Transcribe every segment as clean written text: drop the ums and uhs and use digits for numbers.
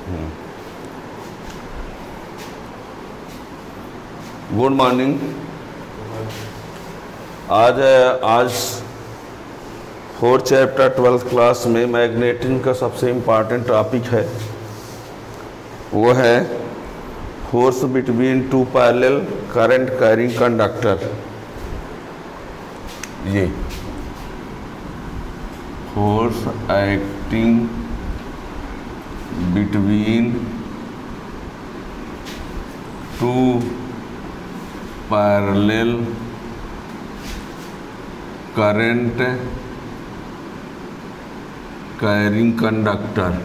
Good morning. आज 4th chapter 12th class में magnetism का सबसे इम्पॉर्टेंट टॉपिक है, वो है force between two parallel current carrying conductor. ये force acting between two parallel current carrying conductor,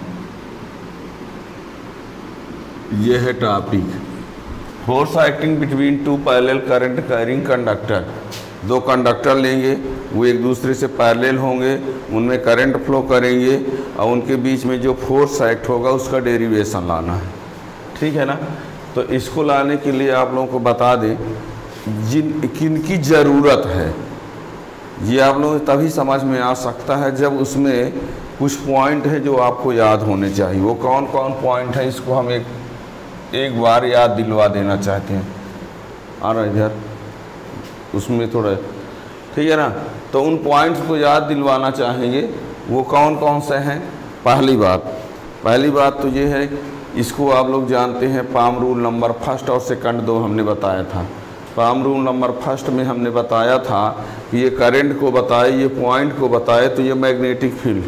ये है topic. Force acting between two parallel current carrying conductor. दो कंडक्टर लेंगे, वो एक दूसरे से पैरेलल होंगे, उनमें करंट फ्लो करेंगे और उनके बीच में जो फोर्स एक्ट होगा उसका डेरिवेशन लाना है, ठीक है ना। तो इसको लाने के लिए आप लोगों को बता दें किनकी ज़रूरत है। ये आप लोगों को तभी समझ में आ सकता है जब उसमें कुछ पॉइंट है जो आपको याद होने चाहिए। वो कौन कौन पॉइंट है, इसको हम एक बार याद दिलवा देना चाहते हैं। आ रहा इधर उसमें थोड़ा, ठीक है ना। तो उन पॉइंट्स को याद दिलवाना चाहेंगे, वो कौन कौन से हैं। पहली बात तो ये है, इसको आप लोग जानते हैं, पाम रूल नंबर फर्स्ट और सेकंड दो हमने बताया था। पाम रूल नंबर फर्स्ट में हमने बताया था कि ये करंट को बताए, ये पॉइंट को बताए, तो ये मैग्नेटिक फील्ड,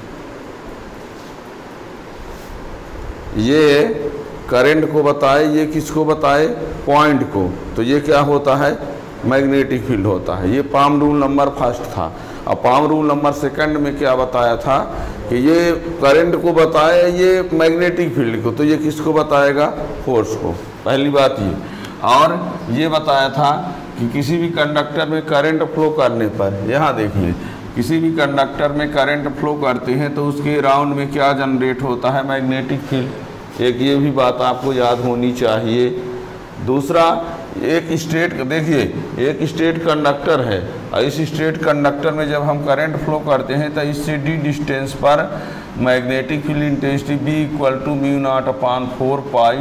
ये करंट को बताए, ये किसको बताए, पॉइंट को, तो ये क्या होता है, मैग्नेटिक फील्ड होता है। ये पाम रूल नंबर फर्स्ट था। और पाम रूल नंबर सेकंड में क्या बताया था कि ये करंट को बताए, ये मैग्नेटिक फील्ड को, तो ये किसको बताएगा, फोर्स को। पहली बात ये। और ये बताया था कि किसी भी कंडक्टर में करंट फ्लो करने पर, यहाँ देखिए, किसी भी कंडक्टर में करंट फ्लो करते हैं तो उसके राउंड में क्या जनरेट होता है, मैग्नेटिक फील्ड। एक ये भी बात आपको याद होनी चाहिए। दूसरा, एक स्ट्रेट, देखिए एक स्ट्रेट कंडक्टर है और इस स्ट्रेट कंडक्टर में जब हम करंट फ्लो करते हैं तो इससे डी डिस्टेंस पर magnetic field intensity B = μ0/4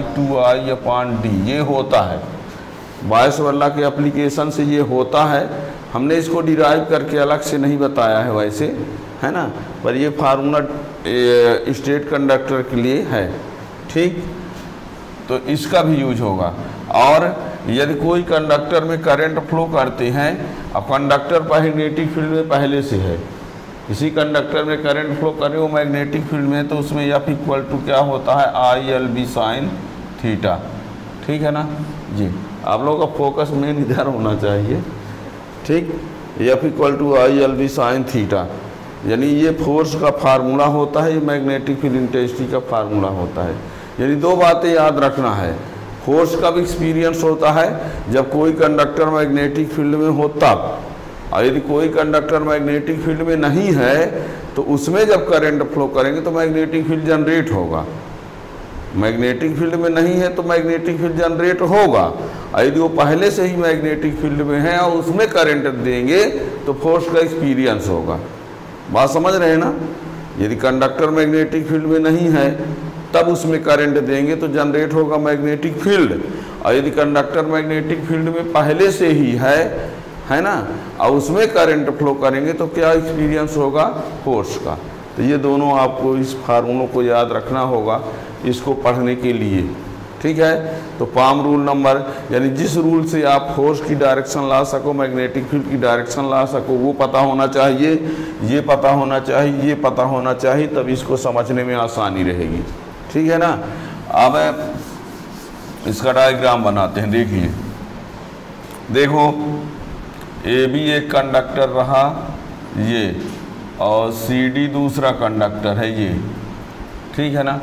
π2I/d ये होता है। बायस वाला के एप्लीकेशन से ये होता है। हमने इसको डिराइव करके अलग से नहीं बताया है वैसे, है ना, पर ये फार्मूला स्ट्रेट कंडक्टर के लिए है, ठीक। तो इसका भी यूज होगा। और यदि कोई कंडक्टर में करंट फ्लो करते हैं और कंडक्टर मैग्नेटिक फील्ड में पहले से है, किसी कंडक्टर में करंट फ्लो करे वो मैग्नेटिक फील्ड में, तो उसमें F = क्या होता है, ILB sin थीटा, ठीक है ना जी। आप लोगों का फोकस मेन इधर होना चाहिए, ठीक। F = ILB sin थीटा, यानी ये फोर्स का फार्मूला होता है, ये मैग्नेटिक फील्ड इंटेंसिटी का फार्मूला होता है। यानी दो बातें याद रखना है, फोर्स का भी एक्सपीरियंस होता है जब कोई कंडक्टर मैग्नेटिक फील्ड में हो तब, और यदि कोई कंडक्टर मैग्नेटिक फील्ड में नहीं है तो उसमें जब करंट फ्लो करेंगे तो मैग्नेटिक फील्ड जनरेट होगा। मैग्नेटिक फील्ड में नहीं है तो मैग्नेटिक फील्ड जनरेट होगा, और यदि वो पहले से ही मैग्नेटिक फील्ड में है और उसमें करंट देंगे तो फोर्स का एक्सपीरियंस होगा। बात समझ रहे हैं ना। यदि कंडक्टर मैग्नेटिक फील्ड में नहीं है तब उसमें करंट देंगे तो जनरेट होगा मैग्नेटिक फील्ड, और यदि कंडक्टर मैग्नेटिक फील्ड में पहले से ही है ना, और उसमें करंट फ्लो करेंगे तो क्या एक्सपीरियंस होगा, फोर्स का। तो ये दोनों आपको इस फार्मूलों को याद रखना होगा इसको पढ़ने के लिए, ठीक है। तो पाम रूल नंबर, यानी जिस रूल से आप फोर्स की डायरेक्शन ला सको, मैग्नेटिक फील्ड की डायरेक्शन ला सको, वो पता होना चाहिए, ये पता होना चाहिए, ये पता होना चाहिए, तब इसको समझने में आसानी रहेगी, ठीक है ना। अब इसका डायग्राम बनाते हैं। देखिए, देखो AB एक कंडक्टर रहा ये, और CD दूसरा कंडक्टर है ये, ठीक है ना।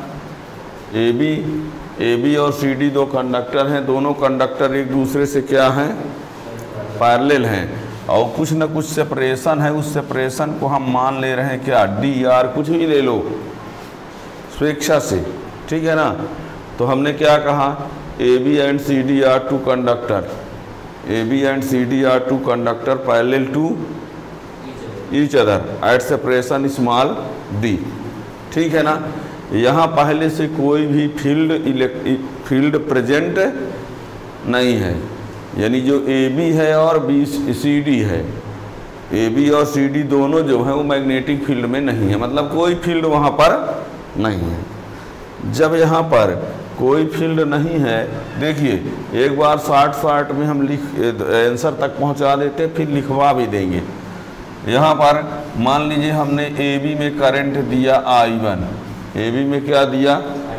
AB और CD दो कंडक्टर हैं, दोनों कंडक्टर एक दूसरे से क्या हैं, पैरेलल हैं, और कुछ न कुछ सेपरेशन है। उस सेपरेशन को हम मान ले रहे हैं क्या, DR, कुछ भी ले लो स्वेच्छा से, ठीक है ना। तो हमने क्या कहा, AB and CD are two conductor, AB and CD are two conductor parallel to each other at separation small d, ठीक है ना। यहाँ पहले से कोई भी फील्ड प्रेजेंट नहीं है, यानी जो ए बी है और बी सी डी है, ए बी और सी डी दोनों जो है वो मैग्नेटिक फील्ड में नहीं है, मतलब कोई फील्ड वहाँ पर नहीं है। जब यहाँ पर कोई फील्ड नहीं है, देखिए एक बार शॉर्ट में हम आंसर तक पहुँचा देते, फिर लिखवा भी देंगे। यहाँ पर मान लीजिए हमने ए बी में करंट दिया I1, ए बी में क्या दिया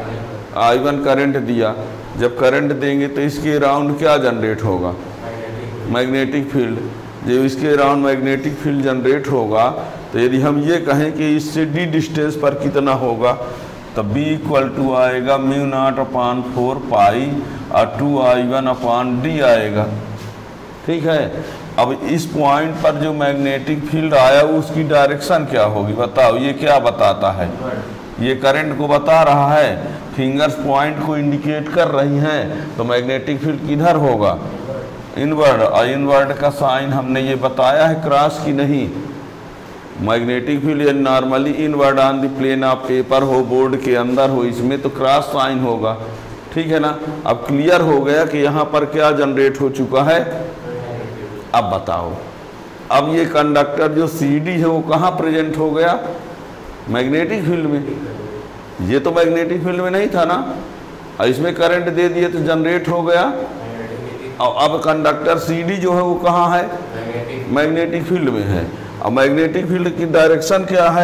I1 करंट दिया। जब करंट देंगे तो इसके अराउंड क्या जनरेट होगा, मैग्नेटिक फील्ड। जब इसके अराउंड मैग्नेटिक फील्ड जनरेट होगा तो यदि हम ये कहें कि इससे डी डिस्टेंस पर कितना होगा, तो B इक्वल टू आएगा μ0/4 पाई और 2I1/d आएगा। ठीक है, अब इस पॉइंट पर जो मैग्नेटिक फील्ड आया उसकी डायरेक्शन क्या होगी, बताओ। ये क्या बताता है, ये करंट को बता रहा है, फिंगर्स पॉइंट को इंडिकेट कर रही हैं, तो मैग्नेटिक फील्ड किधर होगा, इनवर्ड। और इनवर्ड का साइन हमने ये बताया है क्रॉस की नहीं। Magnetic field normally inward on the plane of paper हो, बोर्ड के अंदर हो, इसमें तो क्रॉस साइन होगा। ठीक है ना। अब क्लियर हो गया कि यहाँ पर क्या जनरेट हो चुका है। अब बताओ, अब ये कंडक्टर जो सी डी है वो कहाँ प्रेजेंट हो गया, मैग्नेटिक फील्ड में। ये तो मैग्नेटिक फील्ड में नहीं था ना, और इसमें करंट दे दिए तो जनरेट हो गया। और अब कंडक्टर सी डी जो है वो कहाँ है, मैग्नेटिक फील्ड में है। और मैग्नेटिक फील्ड की डायरेक्शन क्या है,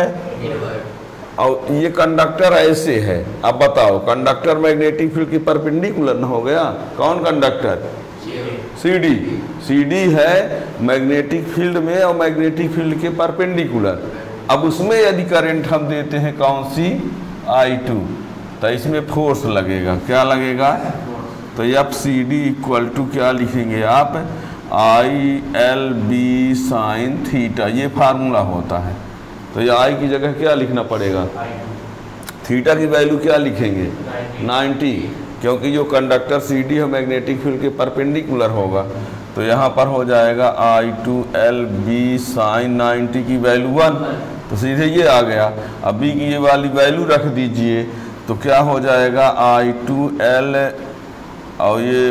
और ये कंडक्टर ऐसे है। अब बताओ, कंडक्टर मैग्नेटिक फील्ड की परपेंडिकुलर न हो गया। कौन conductor, C D. C D है मैग्नेटिक फील्ड में और मैग्नेटिक फील्ड के परपेंडिकुलर। अब उसमें यदि करंट हम देते हैं कौन सी, I2, तो इसमें फोर्स लगेगा। क्या लगेगा, तो F C D equal to क्या लिखेंगे आप, ILB साइन थीटा। ये फार्मूला होता है। तो ये I की जगह क्या लिखना पड़ेगा, थीटा की वैल्यू क्या लिखेंगे, 90, क्योंकि जो कंडक्टर सी डी है मैग्नेटिक फील्ड के परपेंडिकुलर होगा। तो यहाँ पर हो जाएगा I2LB साइन 90 की वैल्यू 1, तो सीधे ये आ गया। अब B की ये वाली वैल्यू रख दीजिए, तो क्या हो जाएगा I2L और ये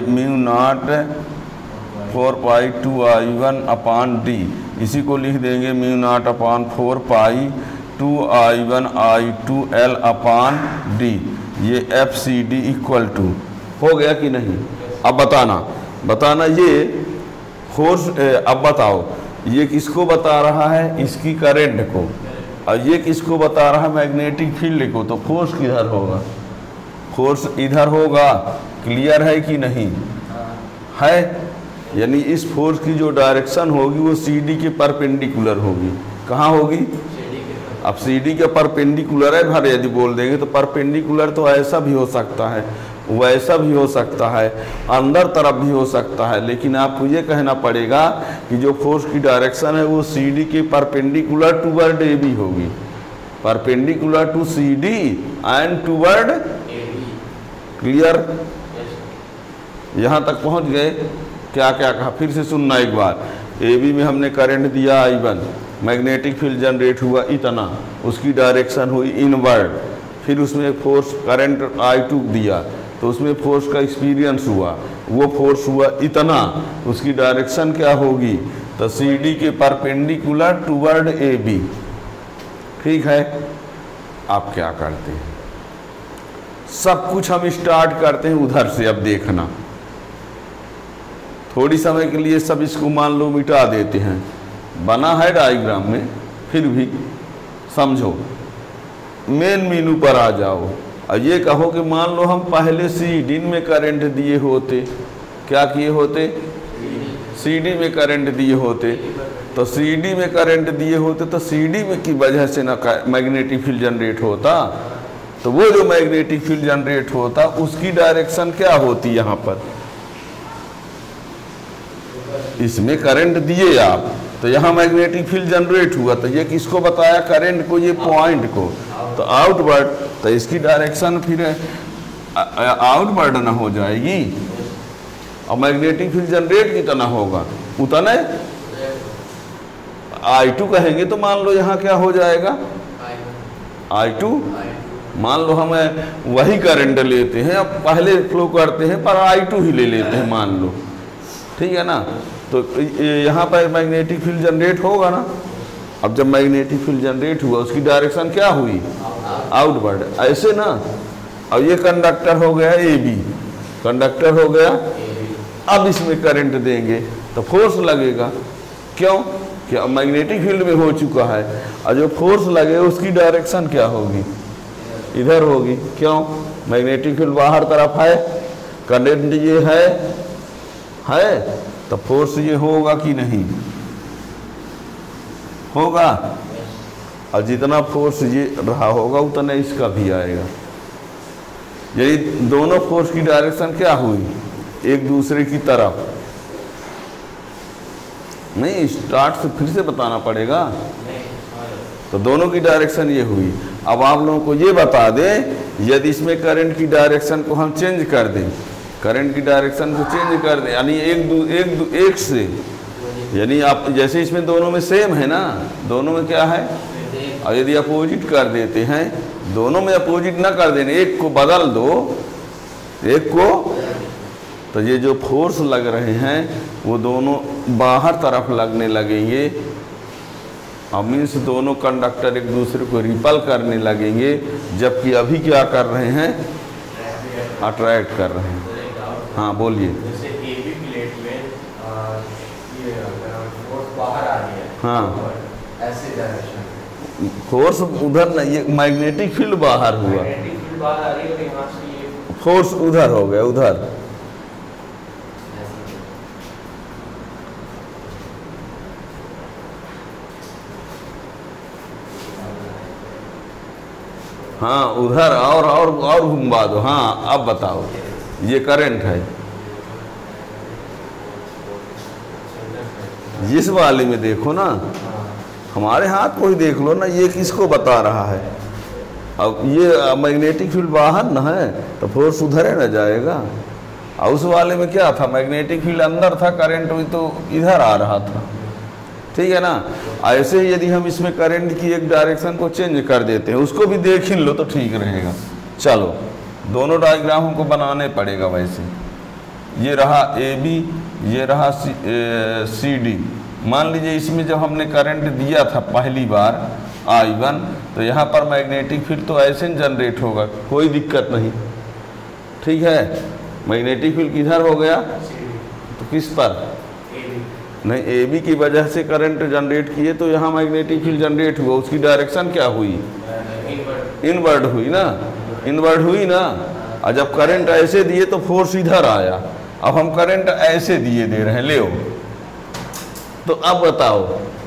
μ0/4 पाई 2I1/d। इसी को लिख देंगे μ0/4 पाई 2I1 I2L/d। ये FCD इक्वल टू हो गया कि नहीं। अब बताना ये फोर्स। अब बताओ, ये किसको बता रहा है, इसकी करंट को, और ये किसको बता रहा है, मैग्नेटिक फील्ड को। तो फोर्स किधर होगा, फोर्स इधर होगा। क्लियर है कि नहीं है, यानी इस फोर्स की जो डायरेक्शन होगी वो सी डी के परपेंडिकुलर होगी। कहाँ होगी, अब सी डी के परपेंडिकुलर है भर, यदि बोल देंगे तो परपेंडिकुलर तो ऐसा भी हो सकता है, वैसा भी हो सकता है, अंदर तरफ भी हो सकता है। लेकिन आपको ये कहना पड़ेगा कि जो फोर्स की डायरेक्शन है वो सी डी के परपेंडिकुलर टूवर्ड ए बी होगी, perpendicular to C D and toward. Clear, यहाँ तक पहुँच गए। क्या क्या कहा, फिर से सुनना एक बार। ए बी में हमने करंट दिया I1, मैग्नेटिक फील्ड जनरेट हुआ इतना, उसकी डायरेक्शन हुई इनवर्ड। फिर उसमें फोर्स करंट I2 दिया, तो उसमें फोर्स का एक्सपीरियंस हुआ, वो फोर्स हुआ इतना, उसकी डायरेक्शन क्या होगी, तो सी डी के परपेंडिकुलर टूवर्ड ए बी। ठीक है, आप क्या करते हैं, सब कुछ हम स्टार्ट करते हैं उधर से। अब देखना, थोड़ी समय के लिए सब इसको मान लो मिटा देते हैं, बना है डायग्राम में, फिर भी समझो। मेन मीनू पर आ जाओ और ये कहो कि मान लो हम पहले सी डी में करंट दिए होते, क्या किए होते, सी डी में करंट दिए होते, तो सी डी में करंट दिए होते तो सी डी में की वजह से ना मैग्नेटिक फील्ड जनरेट होता। तो वो जो मैग्नेटिक फील्ड जनरेट होता उसकी डायरेक्शन क्या होती, यहाँ पर इसमें करंट दिए आप, तो यहाँ मैग्नेटिक फील्ड जनरेट हुआ, तो ये किसको बताया, करंट को, ये पॉइंट को, तो आउटवर्ड। तो इसकी डायरेक्शन फिर आउटवर्ड ना हो जाएगी, और मैग्नेटिक फील्ड जनरेट कितना होगा उतना I2 कहेंगे तो मान लो यहाँ क्या हो जाएगा, I2 मान लो हम वही करंट लेते हैं, अब पहले फ्लो करते हैं पर I2 ही ले लेते हैं मान लो, ठीक है ना। तो यहाँ पर मैग्नेटिक फील्ड जनरेट होगा ना। अब जब मैग्नेटिक फील्ड जनरेट हुआ उसकी डायरेक्शन क्या हुई, आउटवर्ड, ऐसे ना। अब ये कंडक्टर हो गया AB, कंडक्टर हो गया। अब इसमें करंट देंगे तो फोर्स लगेगा, क्यों, कि अब मैग्नेटिक फील्ड में हो चुका है। और जो फोर्स लगे उसकी डायरेक्शन क्या होगी, इधर होगी, क्यों, मैग्नेटिक फील्ड बाहर तरफ है, करंट ये है तो फोर्स ये होगा कि नहीं होगा। और जितना फोर्स ये रहा होगा उतना इसका भी आएगा। यदि दोनों फोर्स की डायरेक्शन क्या हुई, एक दूसरे की तरफ, नहीं स्टार्ट से फिर से बताना पड़ेगा। तो दोनों की डायरेक्शन ये हुई। अब आप लोगों को ये बता दें, यदि इसमें करंट की डायरेक्शन को हम चेंज कर दें, करंट की डायरेक्शन को चेंज कर दें, यानी एक से, यानी आप जैसे इसमें दोनों में सेम है ना, दोनों में क्या है, और यदि अपोजिट कर देते हैं, दोनों में अपोजिट ना कर देने, एक को बदल दो, एक को, तो ये जो फोर्स लग रहे हैं वो दोनों बाहर तरफ लगने लगेंगे। और मीन्स दोनों कंडक्टर एक दूसरे को रिपल करने लगेंगे, जबकि अभी क्या कर रहे हैं, अट्रैक्ट कर रहे हैं। हाँ बोलिए। जैसे AB प्लेट में ये फोर्स बाहर आ रही है, हाँ, ऐसे डायरेक्शन फोर्स उधर नहीं, ये मैग्नेटिक फील्ड बाहर हुआ, मैग्नेटिक फील्ड बाहर आ रही है और यहाँ से ये फोर्स उधर हो गया, उधर। हाँ उधर और घुमा दो। हाँ अब बताओ, ये करंट है, इस वाले में देखो ना, हमारे हाथ को ही देख लो ना, ये किसको बता रहा है। अब ये मैग्नेटिक फील्ड बाहर ना है तो फोर्स उधर है ना जाएगा। और उस वाले में क्या था, मैग्नेटिक फील्ड अंदर था, करंट भी तो इधर आ रहा था, ठीक है ना। ऐसे ही यदि हम इसमें करंट की एक डायरेक्शन को चेंज कर देते हैं, उसको भी देख ही लो तो ठीक रहेगा। चलो दोनों डायग्राम हमको बनाने पड़ेगा। वैसे ये रहा AB, ये रहा CD। मान लीजिए इसमें जब हमने करंट दिया था पहली बार I1, तो यहाँ पर मैग्नेटिक फील्ड तो ऐसे जनरेट होगा, कोई दिक्कत नहीं, ठीक है। मैग्नेटिक फील्ड किधर हो गया, तो किस पर, नहीं AB की वजह से करंट जनरेट किए तो यहाँ मैग्नेटिक फील्ड जनरेट हुआ, उसकी डायरेक्शन क्या हुई, इनवर्ड हुई ना, इनवर्ड हुई ना। और जब करंट ऐसे दिए तो फोर्स इधर आया। अब हम करंट ऐसे दिए दे रहे हैं, ले तो अब बताओ,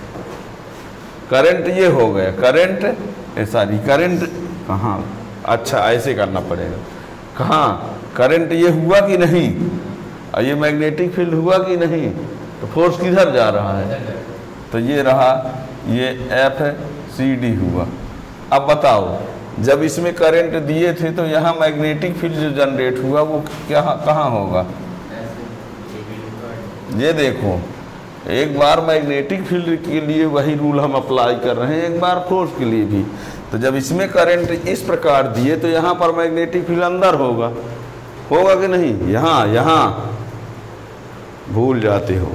करंट ये हो गया, करंट सॉरी करंट कहाँ, अच्छा ऐसे करना पड़ेगा, कहाँ करंट ये हुआ कि नहीं, और ये मैग्नेटिक फील्ड हुआ कि नहीं, तो फोर्स किधर जा रहा है, तो ये रहा, ये FCD हुआ। अब बताओ, जब इसमें करंट दिए थे तो यहाँ मैग्नेटिक फील्ड जो जनरेट हुआ वो क्या कहाँ होगा, ये देखो, एक बार मैग्नेटिक फील्ड के लिए वही रूल हम अप्लाई कर रहे हैं, एक बार फोर्स के लिए भी। तो जब इसमें करंट इस प्रकार दिए तो यहाँ पर मैग्नेटिक फील्ड अंदर होगा कि नहीं, यहाँ भूल जाते हो,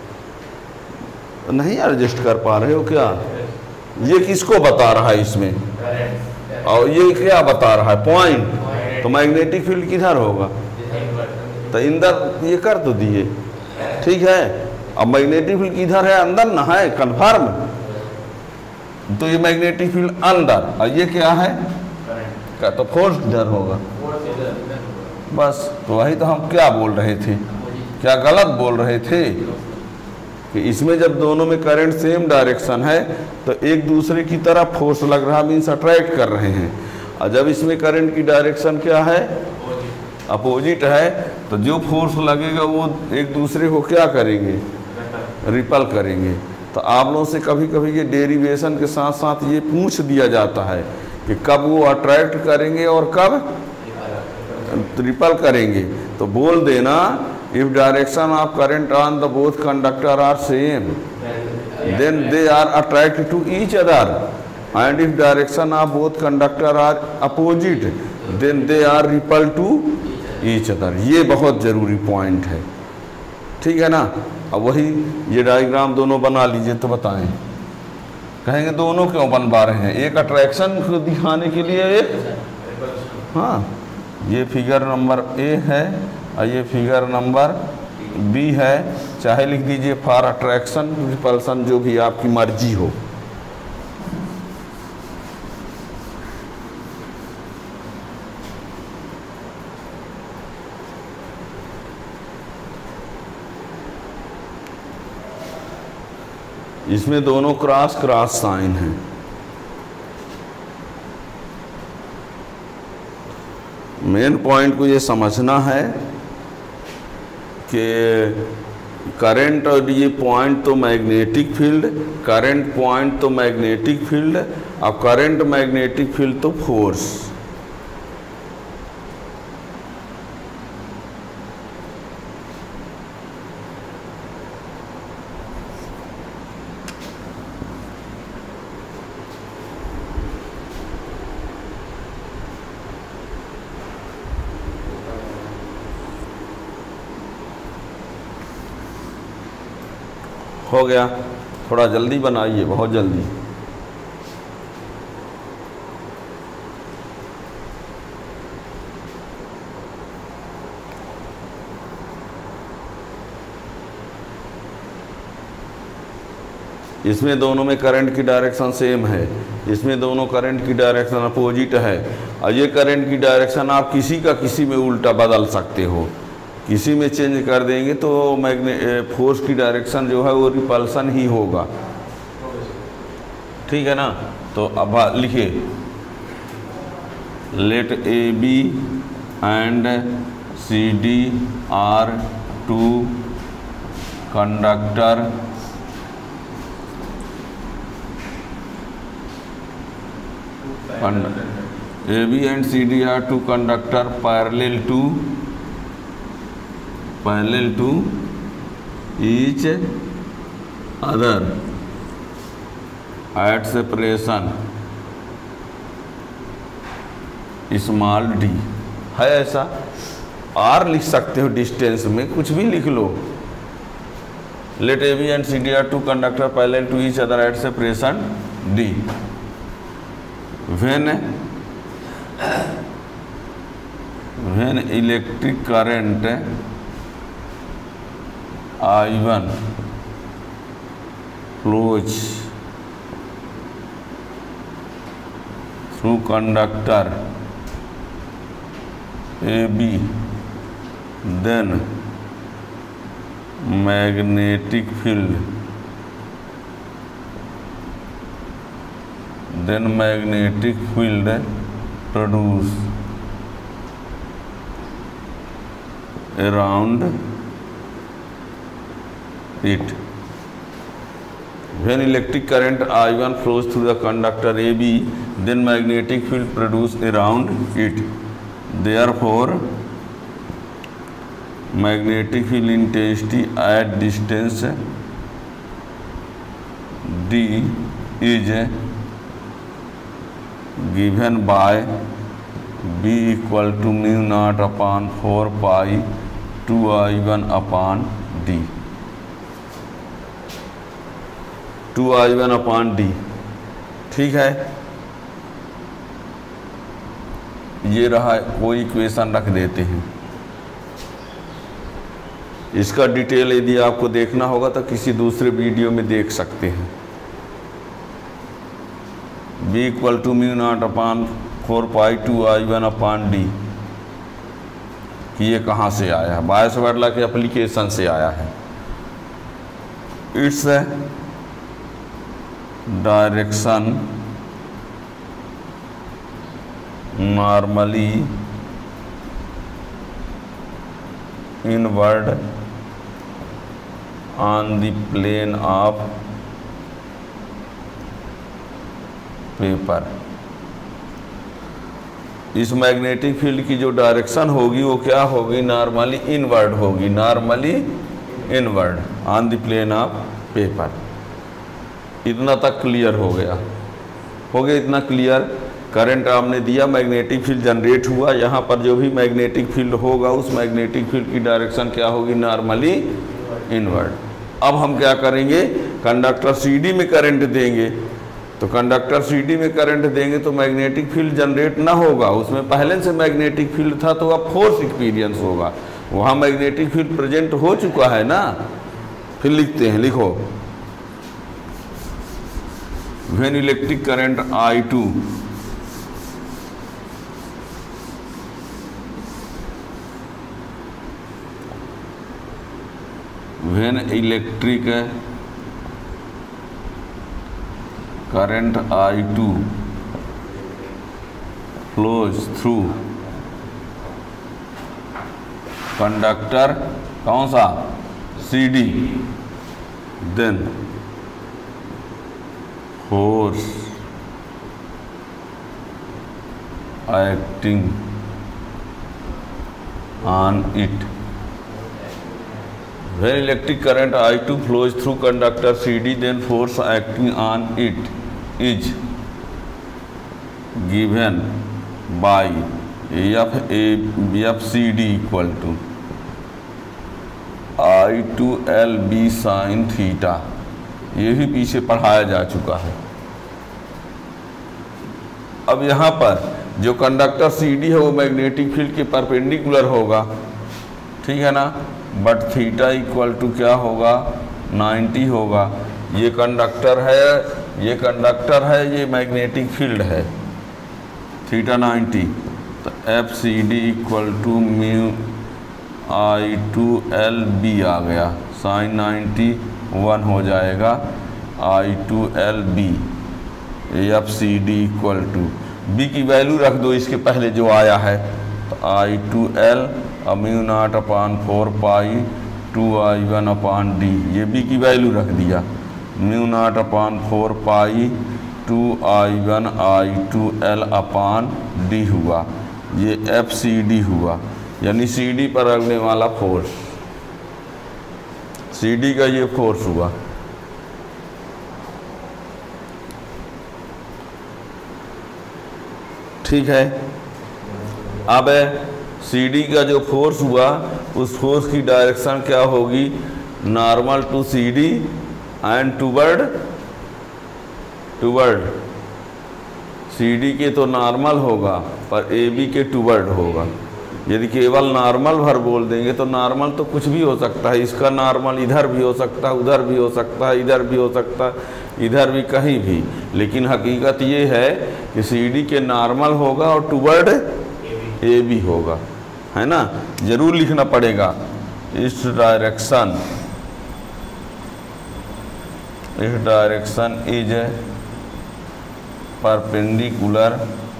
नहीं एडजस्ट कर पा रहे हो क्या। ये किसको बता रहा है इसमें, और ये क्या बता रहा है, पॉइंट। तो मैग्नेटिक फील्ड किधर होगा, तो अंदर ये कर तो दिए, ठीक है। अब मैग्नेटिक फील्ड किधर है, अंदर ना है, कन्फर्म। तो ये मैग्नेटिक फील्ड अंदर, और ये क्या है, क्या तो फोर्स इधर होगा, बस। तो वही तो हम क्या बोल रहे थे, क्या गलत बोल रहे थे, कि इसमें जब दोनों में करंट सेम डायरेक्शन है तो एक दूसरे की तरफ फोर्स लग रहा, मीन्स अट्रैक्ट कर रहे हैं। और जब इसमें करंट की डायरेक्शन क्या है, अपोजिट है, तो जो फोर्स लगेगा वो एक दूसरे को क्या करेंगे, रिपल करेंगे। तो आप लोगों से कभी कभी ये डेरिवेशन के साथ साथ ये पूछ दिया जाता है कि कब वो अट्रैक्ट करेंगे और कब रिपल करेंगे। तो बोल देना, if direction of current on the both conductor are same, then they are attracted to each other। And if direction of both conductor are opposite then they are repel to each other. ये बहुत ज़रूरी point है, ठीक है ना। अब वही ये डायग्राम दोनों बना लीजिए तो बताएं। कहेंगे दोनों क्यों बनवा रहे हैं, एक अट्रैक्शन को दिखाने के लिए, एक हाँ, ये फिगर नंबर ए है और ये फिगर नंबर बी है। चाहे लिख दीजिए फॉर अट्रैक्शन रिपल्सन, जो भी आपकी मर्जी हो। इसमें दोनों क्रॉस क्रॉस साइन है। मेन पॉइंट को ये समझना है कि करंट और ये पॉइंट तो मैग्नेटिक फील्ड, करंट पॉइंट तो मैग्नेटिक फील्ड और करंट मैग्नेटिक फील्ड तो फोर्स। हो गया, थोड़ा जल्दी बनाइए, बहुत जल्दी। इसमें दोनों में करंट की डायरेक्शन सेम है, इसमें दोनों करंट की डायरेक्शन अपोजिट है और ये करंट की डायरेक्शन आप किसी का किसी में उल्टा बदल सकते हो। किसी में चेंज कर देंगे तो फोर्स की डायरेक्शन जो है वो रिपल्सन ही होगा, ठीक है ना। तो अब लिखिए, let A B and C D are two conductor A B and C D are two conductor parallel to each other at separation small d है। ऐसा r लिख सकते हो, डिस्टेंस में कुछ भी लिख लो। Let A B and C D are two conductor parallel to each other at separation d when electric current I1 flows through conductor AB, then magnetic field produce around it. When electric current I1 flows through the conductor AB, then magnetic field produced around it. Therefore, magnetic field intensity at distance d is given by B equal to mu naught upon 4 pi 2I1 upon D, 2I1 upon D, ठीक है। ये रहा, कोई equation रख देते हैं। इसका detail यदि आपको देखना होगा तो किसी दूसरे वीडियो में देख सकते हैं। B equal to mu naught upon 4 pi 2I1 upon D, कि ये कहाँ से आया है, बायोसवर्ला के एप्लीकेशन से आया है। Its direction normally inward on the plane of paper. इस मैग्नेटिक फील्ड की जो डायरेक्शन होगी वो क्या होगी, नॉर्मली इनवर्ड होगी, normally inward on the plane of paper. इतना तक क्लियर हो गया। हो गया इतना क्लियर। करंट आपने दिया, मैग्नेटिक फील्ड जनरेट हुआ, यहाँ पर जो भी मैग्नेटिक फील्ड होगा उस मैग्नेटिक फील्ड की डायरेक्शन क्या होगी, नॉर्मली इनवर्ड। अब हम क्या करेंगे, कंडक्टर CD में करंट देंगे, तो कंडक्टर CD में करंट देंगे तो मैग्नेटिक फील्ड जनरेट ना होगा, उसमें पहले से मैग्नेटिक फील्ड था तो अब फोर्स एक्सपीरियंस होगा, वहाँ मैग्नेटिक फील्ड प्रेजेंट हो चुका है ना। फिर लिखते हैं, लिखो when electric current I2 when electric current I2 flows through conductor कौन सा, CD, then force acting on it. When electric current I2 flows through conductor CD, then force acting on it is given by FCD equal to I2LB sin theta. ये भी पीछे पढ़ाया जा चुका है। अब यहाँ पर जो कंडक्टर CD है वो मैग्नेटिक फील्ड के परपेंडिकुलर होगा, ठीक है ना, बट थीटा इक्वल टू क्या होगा, 90 होगा। ये कंडक्टर है, ये कंडक्टर है, ये मैग्नेटिक फील्ड है, थीटा 90, तो FCD equal to mu I2LB आ गया, साइन 90 1 हो जाएगा, I2LB। FCD equal to B की वैल्यू रख दो इसके पहले जो आया है, तो I2L mu naught upon 4 pi 2I1 upon D, ये B की वैल्यू रख दिया, mu naught upon 4 pi 2I1 I2L upon D हुआ, ये FCD हुआ, यानी CD पर लगने वाला फोर्स, CD का ये फोर्स हुआ। ठीक है, अब CD का जो फोर्स हुआ उस फोर्स की डायरेक्शन क्या होगी, normal to CD and toward CD के तो नॉर्मल होगा पर AB के टूवर्ड होगा। यदि केवल नॉर्मल भर बोल देंगे तो नॉर्मल तो कुछ भी हो सकता है, इसका नॉर्मल इधर भी हो सकता है, उधर भी हो सकता है, इधर भी हो सकता है, इधर भी, कहीं भी, लेकिन हकीकत ये है कि CD के नॉर्मल होगा और टूवर्ड AB होगा, है ना, जरूर लिखना पड़ेगा। इस direction is perpendicular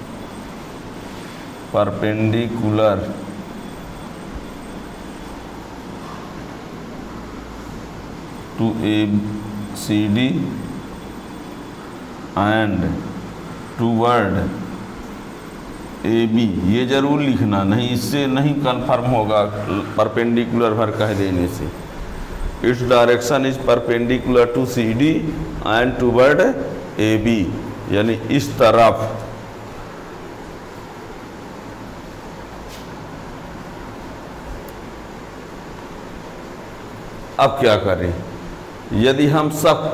to CD and toward AB, ये जरूर लिखना, नहीं इससे नहीं कंफर्म होगा परपेंडिकुलर भर कह देने से। Its direction is perpendicular to CD and toward AB, यानी इस तरफ। अब क्या करें, यदि हम सब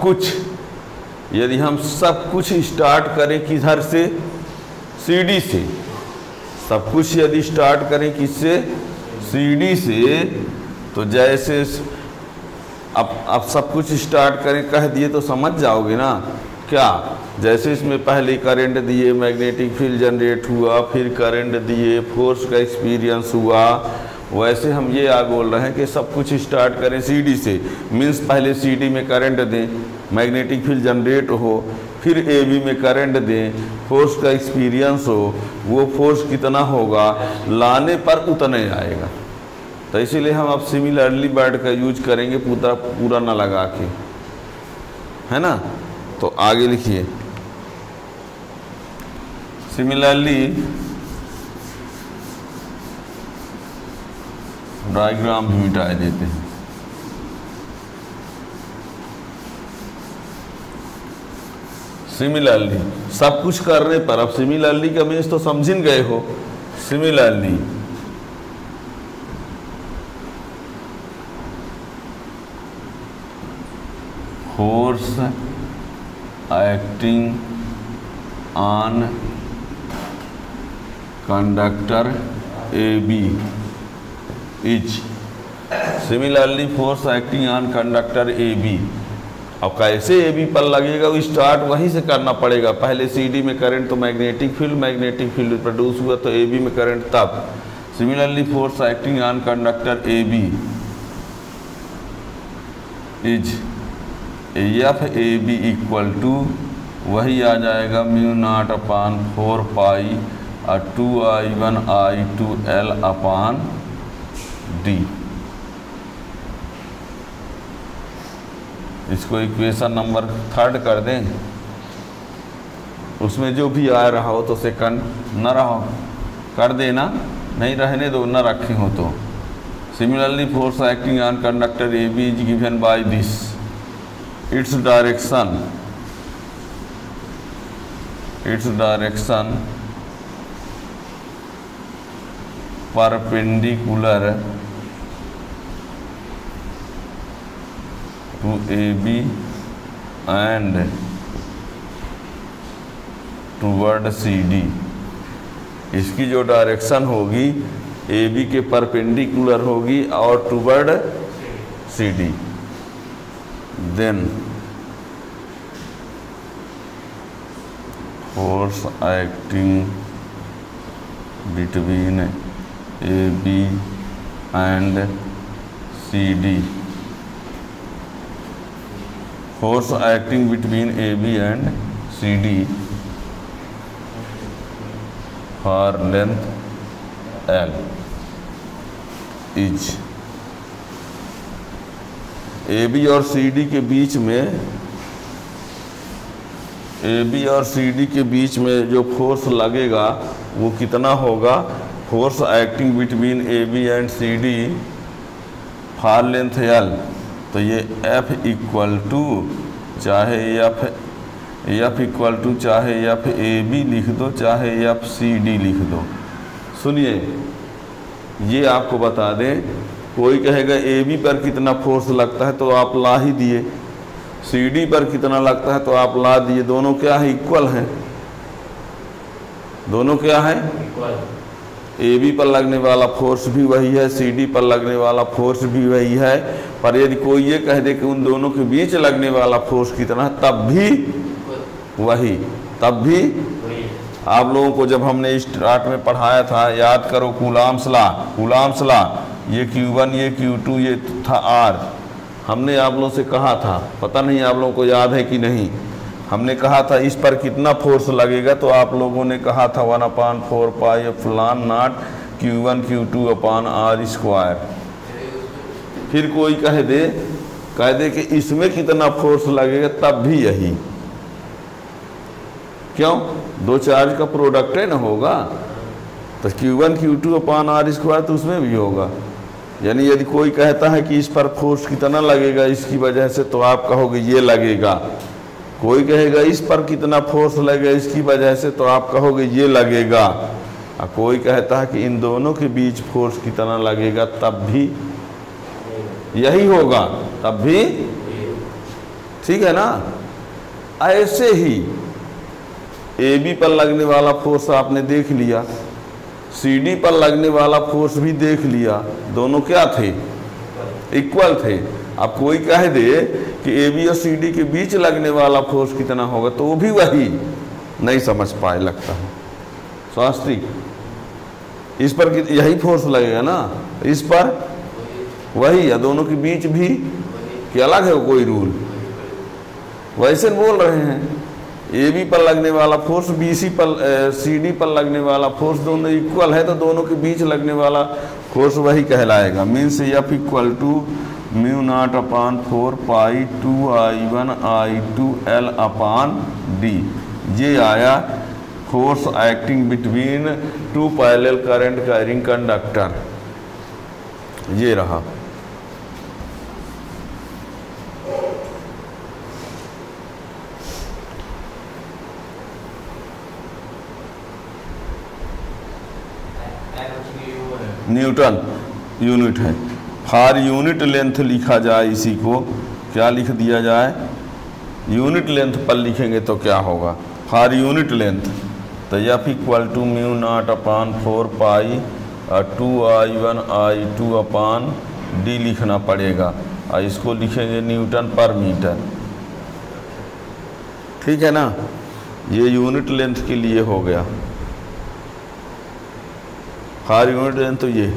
कुछ स्टार्ट करें किधर से, CD से, सब कुछ यदि स्टार्ट करें किससे, CD से, तो जैसे अब सब कुछ स्टार्ट करें कह दिए तो समझ जाओगे ना क्या। जैसे इसमें पहले करंट दिए, मैग्नेटिक फील्ड जनरेट हुआ, फिर करंट दिए, फोर्स का एक्सपीरियंस हुआ, वैसे हम ये बोल रहे हैं कि सब कुछ स्टार्ट करें CD से, मीन्स पहले CD में करंट दें, मैग्नेटिक फील्ड जनरेट हो, फिर AB में करंट दें, फोर्स का एक्सपीरियंस हो, वो फोर्स कितना होगा, लाने पर उतना आएगा। तो इसीलिए हम अब सिमिलरली वर्ड का यूज करेंगे, पूरा ना लगा के, है ना। तो आगे लिखिए, सिमिलरली डायग्राम भी मिटा देते हैं। सिमिलरली, सब कुछ करने पर अब सिमिलरली का मीन्स तो समझ गए हो। Similarly force acting on conductor AB is, similarly force acting on conductor AB। अब कैसे AB पर लगेगा, वो स्टार्ट वहीं से करना पड़ेगा। पहले CD में करंट तो मैग्नेटिक फील्ड प्रोड्यूस हुआ तो AB में करंट तब। Similarly force acting on conductor AB is FAB equal to वही आ जाएगा म्यू नॉट अपान 4 पाई और 2I1I2L अपान D। इसको इक्वेशन नंबर 3 कर दें, उसमें जो भी आ रहा हो तो सेकंड न रहा कर देना, नहीं रहने दो, न रखे हो तो। Similarly force acting on conductor AB is given by this, its direction perpendicular to AB and toward CD। इसकी जो डायरेक्शन होगी AB के परपेंडिकुलर होगी और toward CD। Then force acting between AB and CD, force acting between AB and CD for length L is, AB और CD के बीच में, AB और CD के बीच में जो फोर्स लगेगा वो कितना होगा। Force acting between AB and CD for length L, तो ये F इक्वल टू चाहे F इक्वल टू चाहे FAB लिख दो चाहे FCD लिख दो। सुनिए, ये आपको बता दें, कोई कहेगा AB पर कितना फोर्स लगता है तो आप ला ही दिए, CD पर कितना लगता है तो आप ला दिए। दोनों क्या है, इक्वल हैं। दोनों क्या है, AB पर लगने वाला फोर्स भी वही है, CD पर लगने वाला फोर्स भी वही है। पर यदि कोई ये कह दे कि उन दोनों के बीच लगने वाला फोर्स कितना है, तब भी वही, तब भी आप लोगों को जब हमने स्टार्ट में पढ़ाया था, याद करो, कूलाम्स लॉ, ये Q1 ये Q2 ये था R। हमने आप लोगों से कहा था, पता नहीं आप लोगों को याद है कि नहीं, हमने कहा था इस पर कितना फोर्स लगेगा, तो आप लोगों ने कहा था 1/4 पाई फलान not Q1 Q2 upon R square. फिर कोई कह दे कि इसमें कितना फोर्स लगेगा, तब भी यही। क्यों, दो चार्ज का प्रोडक्ट है ना होगा, तो Q1 Q2 अपान R स्क्वायर तो उसमें भी होगा। यानी यदि कोई कहता है कि इस पर फोर्स कितना लगेगा इसकी वजह से, तो आप कहोगे ये लगेगा। कोई कहेगा इस पर कितना फोर्स लगेगा इसकी वजह से, तो आप कहोगे ये लगेगा। और कोई कहता है कि इन दोनों के बीच फोर्स कितना लगेगा, तब भी यही होगा, तब भी ठीक है ना। ऐसे ही AB पर लगने वाला फोर्स आपने देख लिया, CD पर लगने वाला फोर्स भी देख लिया, दोनों क्या थे, इक्वल थे। अब कोई कह दे कि AB और CD के बीच लगने वाला फोर्स कितना होगा, तो वो भी वही नहीं समझ पाए लगता है शास्त्री। इस पर यही फोर्स लगेगा ना, इस पर वही, या दोनों के बीच भी क्या अलग है कोई रूल, वैसे बोल रहे हैं। AB पर लगने वाला फोर्स CD पर लगने वाला फोर्स दोनों इक्वल है, तो दोनों के बीच लगने वाला फोर्स वही कहलाएगा। Means F equal to mu naught upon 4 pi 2I1I2L upon D। ये आया force acting between two parallel current carrying conductor, ये रहा। न्यूटन यूनिट है। फॉर यूनिट लेंथ लिखा जाए, इसी को क्या लिख दिया जाए, यूनिट लेंथ पर लिखेंगे तो क्या होगा, फॉर यूनिट लेंथ तो F equal to mu naught upon 4 pi 2I1 I2 upon D लिखना पड़ेगा, और इसको लिखेंगे न्यूटन पर मीटर। ठीक है ना, ये यूनिट लेंथ के लिए हो गया, फॉर यूनिट लेंथ तो ये।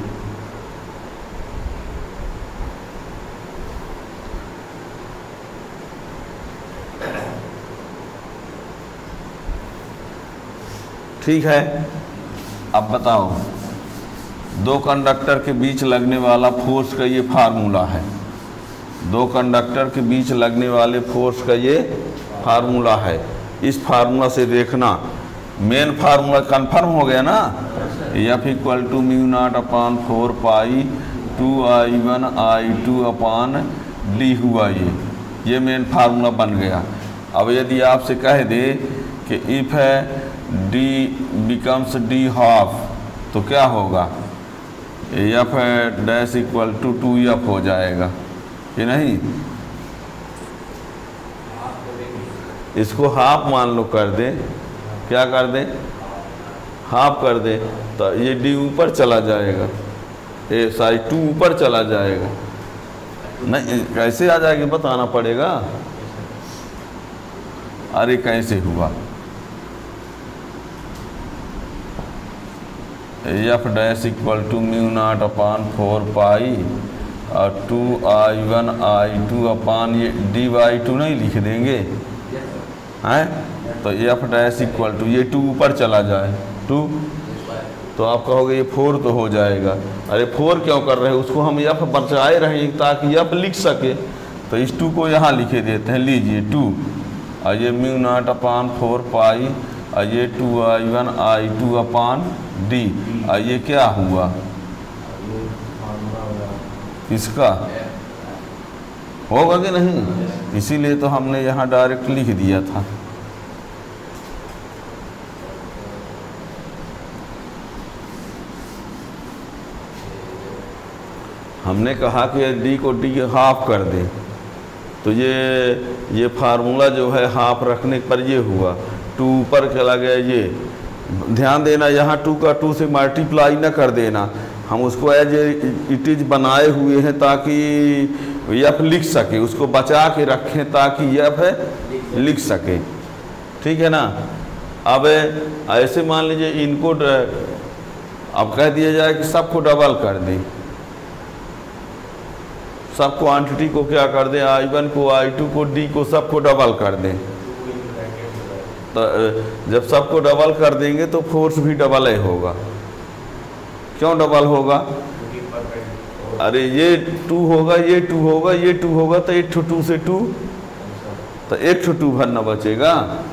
ठीक है, अब बताओ, दो कंडक्टर के बीच लगने वाला फोर्स का ये फार्मूला है, दो कंडक्टर के बीच लगने वाले फोर्स का ये फार्मूला है। इस फार्मूला से देखना, मेन फार्मूला कंफर्म हो गया ना, F equal to mu naught upon 4 pi 2I1 I2 upon D हुआ, ये मेन फार्मूला बन गया। अब यदि आपसे कह दे कि इफ है डी बिकम्स डी हाफ, तो क्या होगा, F dash equal to 2F हो जाएगा कि नहीं। इसको हाफ मान लो कर दे, क्या कर दे, हाफ कर दे, तो ये डी ऊपर चला जाएगा, ए साइड 2 ऊपर चला जाएगा। नहीं कैसे आ जाएगी बताना पड़ेगा। अरे कैसे हुआ, F dash equal to mu naught upon 4 pi और 2I1 I2 अपान ये dy2 नहीं लिख देंगे हैं, तो एफ डैश इक्वल टू ये 2 ऊपर चला जाए 2, तो आप कहोगे ये 4 तो हो जाएगा। अरे 4 क्यों कर रहे हैं, उसको हम एफ बचाए रहे ताकि एफ लिख सके, तो इस 2 को यहाँ लिखे देते हैं, लीजिए 2 और ये म्यू नॉट अपान 4 पाई और ये 2I1 I2 अपान डी, और ये क्या हुआ, इसका होगा कि नहीं, इसीलिए तो हमने यहाँ डायरेक्ट लिख दिया था। हमने कहा कि डी को डी हाफ कर दें, तो ये फार्मूला जो है हाफ रखने पर ये हुआ, 2 ऊपर चला गया। ये ध्यान देना, यहाँ 2 का 2 से मल्टीप्लाई ना कर देना, हम उसको एज इट इज बनाए हुए हैं ताकि एफ लिख सके, उसको बचा के रखें ताकि एफ लिख सके। ठीक है ना। अब ऐसे मान लीजिए इनको अब कह दिया जाए कि सबको डबल कर दें, सब क्वांटिटी को क्या कर दें, I1 को I2 को D को सबको डबल कर दें। तो जब सबको डबल कर देंगे तो फोर्स भी डबल ही होगा। क्यों डबल होगा, अरे ये 2 होगा, ये 2 होगा, ये 2 होगा, तो 1 2 से 2, तो 1 2 भरना बचेगा।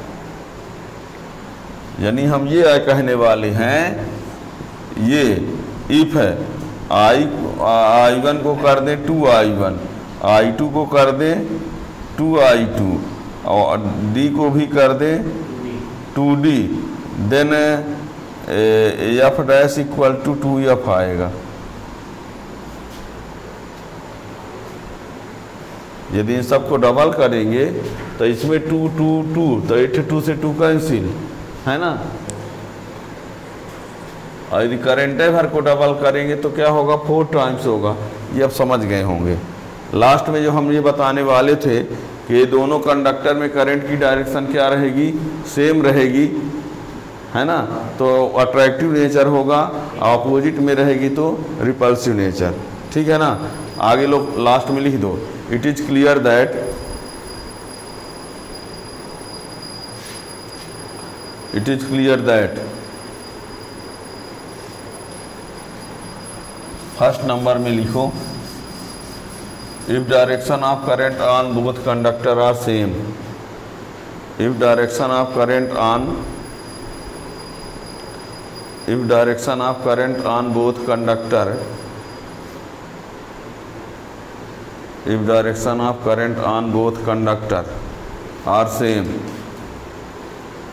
यानी हम ये कहने वाले हैं, ये इफ है I1 को कर दें 2I1, I2 को कर दें 2I2 और D को भी कर दें 2D, then F dash equal to 2F आएगा। यदि इन सबको डबल करेंगे तो इसमें 2 2 2, तो 8 2 से 2 कैंसिल है ना। और यदि करंट भर को डबल करेंगे तो क्या होगा, 4 टाइम्स होगा। ये अब समझ गए होंगे। लास्ट में जो हम ये बताने वाले थे कि दोनों कंडक्टर में करंट की डायरेक्शन क्या रहेगी, सेम रहेगी, है ना। तो अट्रैक्टिव नेचर होगा, अपोजिट में रहेगी तो रिपल्सिव नेचर। ठीक है ना। आगे लोग लास्ट में लिख दो, it is clear that first number में लिखो, if direction of current on both conductor are same, if direction of current on both conductor, if direction of current on both conductor are same,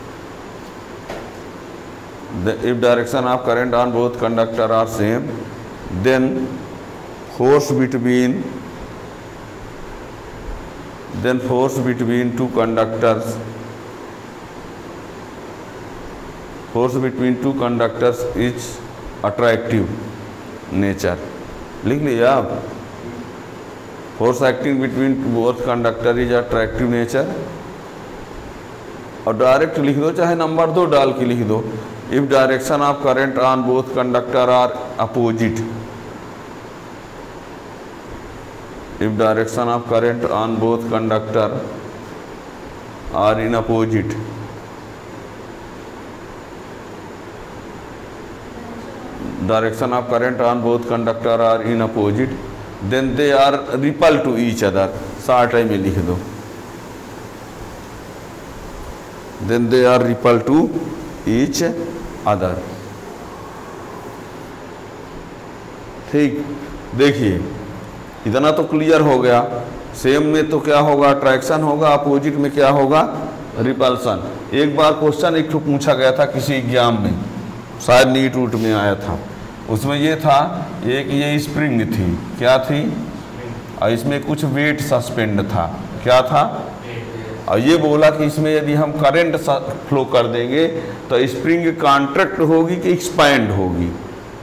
if direction of current on both conductor are same, then force between two conductors is attractive nature। लिख लिया आप, force acting between both conductor is attractive nature. और direct लिख दो, चाहे number 2 डाल के लिख दो। If direction of current on both conductor are opposite, if direction of current on both conductor are in opposite, direction of current on both conductor are in opposite, then they are repel to each other। Short में लिख दो, then they are repel to each other। ठीक, देखिए इतना तो clear हो गया। Same में तो क्या होगा, अट्रैक्शन होगा, अपोजिट में क्या होगा, रिपल्सन। एक बार क्वेश्चन एक पूछा गया था किसी एग्जाम में, शायद नीट रूट में आया था। उसमें ये था, एक ये स्प्रिंग थी, क्या थी, और इसमें कुछ वेट सस्पेंड था, क्या था, और ये बोला कि इसमें यदि हम करंट फ्लो कर देंगे तो स्प्रिंग कॉन्ट्रैक्ट होगी कि एक्सपैंड होगी।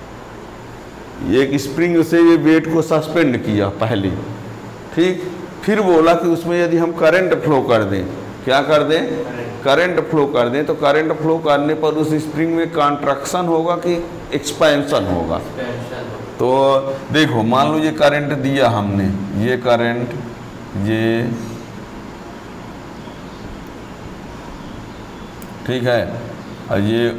एक स्प्रिंग से ये वेट को सस्पेंड किया पहले, ठीक, फिर बोला कि उसमें यदि हम करंट फ्लो कर दें, क्या कर दें, करंट फ्लो कर दें, तो करंट फ्लो करने पर उस स्प्रिंग में कॉन्ट्रैक्शन होगा कि एक्सपेंशन होगा। तो देखो मान लो ये करंट दिया हमने, ये करंट, ये ठीक है, और ये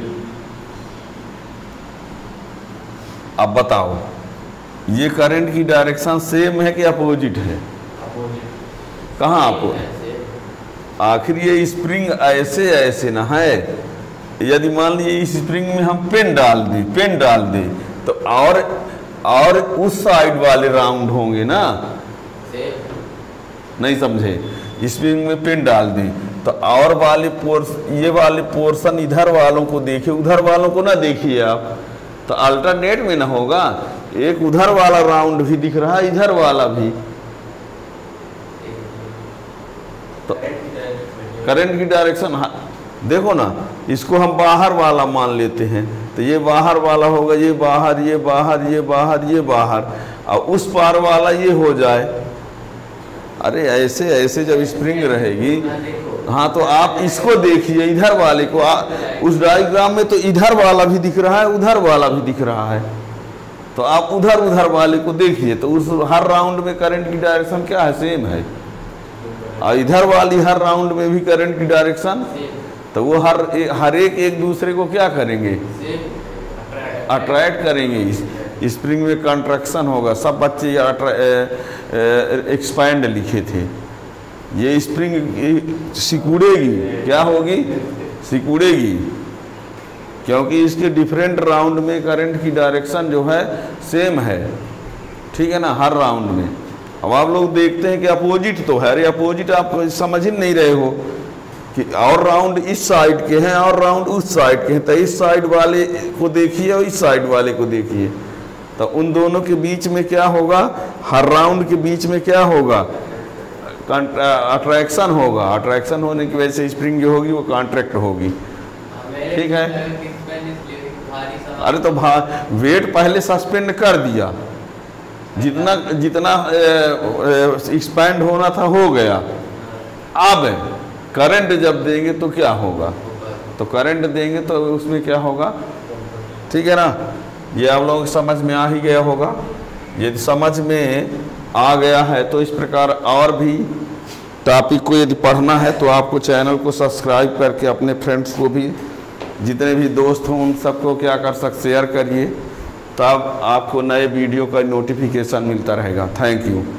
अब बताओ ये करंट की डायरेक्शन सेम है कि अपोजिट है, कहाँ अपोजिट, आखिर ये स्प्रिंग ऐसे ना है। यदि मान लीजिए इस स्प्रिंग में हम पेन डाल दें तो और उस साइड वाले राउंड होंगे ना, नहीं समझे, स्प्रिंग में पेन डाल दें तो और वाले ये वाले पोर्शन इधर वालों को देखिए, उधर वालों को ना देखिए आप, तो अल्टरनेट में ना होगा, एक उधर वाला राउंड भी दिख रहा है, इधर वाला भी। तो करंट की डायरेक्शन देखो ना, इसको हम बाहर वाला मान लेते हैं, तो ये बाहर वाला होगा, ये बाहर, ये बाहर, ये बाहर, ये बाहर, और उस पार वाला ये हो जाए। अरे ऐसे जब स्प्रिंग रहेगी, हाँ, तो आप इसको देखिए, इधर वाले को, उस डायग्राम में तो इधर वाला भी दिख रहा है, उधर वाला भी दिख रहा है, तो आप उधर वाले को देखिए, तो उस हर राउंड में करंट की डायरेक्शन क्या है, सेम है। और इधर वाली हर राउंड में भी करंट की डायरेक्शन, तो वो हर एक दूसरे को क्या करेंगे, अट्रैक्ट करेंगे। स्प्रिंग में कंट्रैक्शन होगा, सब बच्चे एक्सपैंड लिखे थे। ये स्प्रिंग सिकुड़ेगी, क्या होगी, सिकुड़ेगी, क्योंकि इसके डिफरेंट राउंड में करंट की डायरेक्शन जो है सेम है, ठीक है ना, हर राउंड में। अब आप लोग देखते हैं कि अपोजिट तो है, अरे अपोजिट आप समझ ही नहीं रहे हो कि और राउंड इस साइड के हैं और राउंड उस साइड के हैं, तो इस साइड वाले को देखिए और इस साइड वाले को देखिए, तो उन दोनों के बीच में क्या होगा, हर राउंड के बीच में क्या होगा, अट्रैक्शन होगा। अट्रैक्शन होने की वजह से स्प्रिंग जो होगी वो कॉन्ट्रैक्ट होगी, ठीक है। अरे तो वेट पहले सस्पेंड कर दिया, जितना एक्सपैंड होना था हो गया। अब करंट जब देंगे तो क्या होगा, तो करंट देंगे तो उसमें क्या होगा, ठीक है ना। ये आप लोगों को समझ में आ ही गया होगा। यदि समझ में आ गया है तो इस प्रकार और भी टॉपिक को यदि पढ़ना है तो आपको चैनल को सब्सक्राइब करके अपने फ्रेंड्स को भी, जितने भी दोस्त हों उन सबको क्या कर सकते, शेयर करिए, तब आपको नए वीडियो का नोटिफिकेशन मिलता रहेगा। Thank you.